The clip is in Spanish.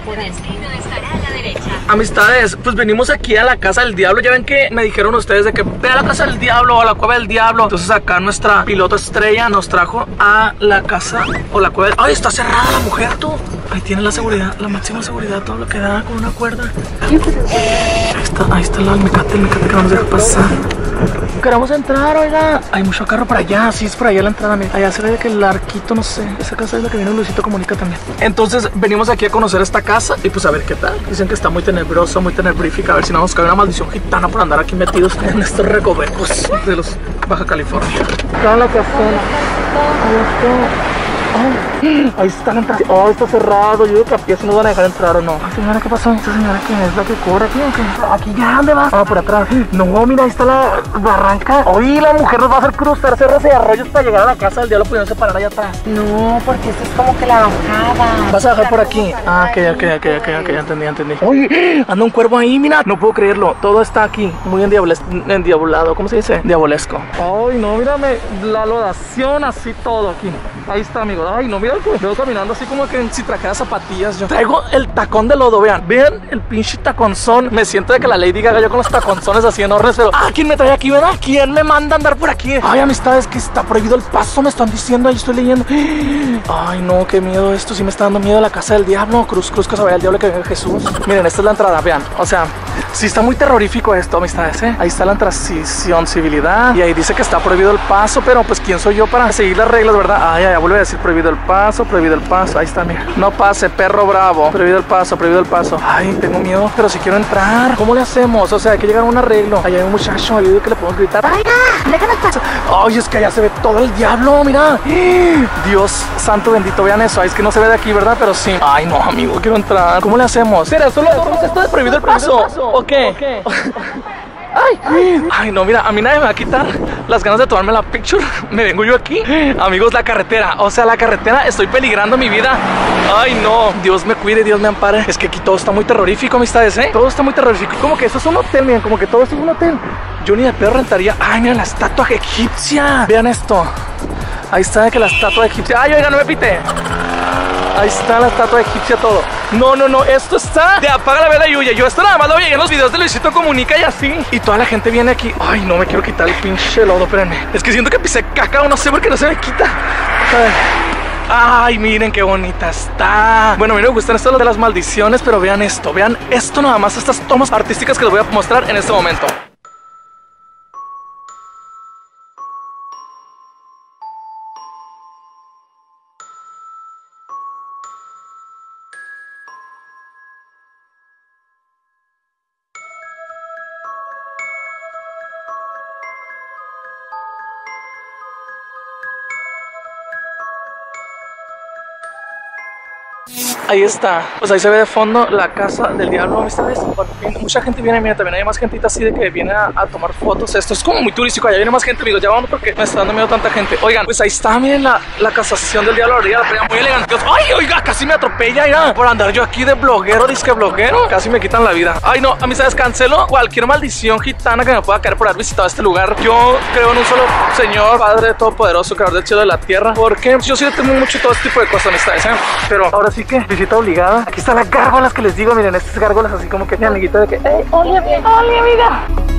poder. Estará a la derecha. Amistades, pues venimos aquí a la casa del diablo. Ya ven que me dijeron ustedes de que ve a la casa del diablo o a la cueva del diablo. Entonces acá nuestra piloto estrella nos trajo a la casa o la cueva del... ¡Ay, está cerrada la mujer, tú! Ahí tiene la seguridad, la máxima seguridad, todo lo que da con una cuerda. Ahí está el almecate que no nos deja pasar. Queremos entrar, oiga. Hay mucho carro para allá, sí, es por allá la entrada. Mira. Allá se ve que el arquito, no sé. Esa casa es la que viene Luisito Comunica también. Entonces venimos aquí a conocer esta casa y pues a ver qué tal. Dicen que está muy tenebroso, muy tenebrífica. A ver si no nos cae una maldición gitana por andar aquí metidos en estos recovecos de los Baja California. Está en la casona. Ahí está la entrada. Oh, está cerrado. Yo digo que a pie si nos van a dejar entrar o no. Ay, señora, ¿qué pasó? ¿Esta señora quién es? ¿La que cobra aquí o qué? Aquí ya, ¿dónde vas? Ah, por atrás. No, mira, ahí está la barranca. Oye, la mujer nos va a hacer cruzar cerros y arroyos para llegar a la casa del diablo, pudiéndose parar allá atrás. No, porque esto es como que la bajada. ¿Vas a bajar por aquí? Ah, ok, ya entendí. Oye, anda un cuervo ahí, mira. No puedo creerlo. Todo está aquí muy endiablado. ¿Cómo se dice? Diabolesco. Ay, no, mírame. La lodación, así todo aquí. Ahí está, amigo. Ay, no, mira, veo caminando así como que si trajera zapatillas. Yo traigo el tacón de lodo, vean el pinche taconzón. Me siento de que la Lady Gaga yo con los taconzones así enormes. Pero, ¿quién me trae aquí, verdad? ¿Quién me manda a andar por aquí? Ay, amistades, que está prohibido el paso, me están diciendo, ahí estoy leyendo. Ay, no, qué miedo esto, sí me está dando miedo la casa del diablo. Cruz, que se vaya el diablo, que venga Jesús. Miren, esta es la entrada, vean, o sea, sí está muy terrorífico esto, amistades, Ahí está la transición, civilidad. Y ahí dice que está prohibido el paso, pero pues ¿quién soy yo para seguir las reglas, verdad? Ay, ya vuelve a decir prohibido el paso. Ahí está, mira. No pase, perro bravo. Prohibido el paso. Ay, tengo miedo, pero si quiero entrar. ¿Cómo le hacemos? O sea, hay que llegar a un arreglo. Allá hay un muchacho, ahí que le podemos gritar. ¡Oiga! ¡Déjame pasar! Ay, es que allá se ve todo el diablo, mira. Dios santo bendito, vean eso. Ay, es que no se ve de aquí, ¿verdad? Pero sí. Ay, no, amigo, quiero entrar. ¿Cómo le hacemos? ¿Será solo esto de prohibido el paso? ¿O qué? Ay, no, mira, a mí nadie me va a quitar las ganas de tomarme la picture. Me vengo yo aquí. Amigos, la carretera, o sea, la carretera, estoy peligrando mi vida. Ay, no, Dios me cuide, Dios me ampare. Es que aquí todo está muy terrorífico, amistades, Todo está muy terrorífico. Como que esto es un hotel, miren, como que todo esto es un hotel. Yo ni de pedo rentaría. Ay, mira la estatua egipcia. Vean esto. Ahí está que la estatua egipcia. Ay, oiga, no me pite. Ahí está la estatua egipcia, todo. No, esto está de apaga la vela y huye. Yo esto nada más lo veía en los videos de Luisito Comunica y así. Y toda la gente viene aquí. Ay, no, me quiero quitar el pinche lodo, espérenme. Es que siento que pisé caca o no sé por qué no se me quita. A ver. Ay, miren qué bonita está. Bueno, a mí me gustan estas de las maldiciones, pero vean esto nada más, estas tomas artísticas que les voy a mostrar en este momento. Ahí está, pues ahí se ve de fondo la casa del diablo, amistades. Por fin, mucha gente viene, mira, también hay más gentita así de que viene a tomar fotos. Esto es como muy turístico, allá viene más gente, amigos, ya vamos porque me está dando miedo tanta gente. Oigan, pues ahí está, miren la casación del diablo, la playa muy elegante. Ay, oiga, casi me atropella, mira, por andar yo aquí de bloguero, disque bloguero, casi me quitan la vida. Ay, no, amistades, cancelo cualquier maldición gitana que me pueda caer por haber visitado este lugar. Yo creo en un solo Señor, Padre Todopoderoso, Creador del cielo y de la tierra, porque yo sí temo mucho todo este tipo de cosas, amistades, pero ahora sí que visita obligada. Aquí están las gárgolas que les digo, miren, estas gárgolas así como que mi amiguita de que, ¡Oli, amiga!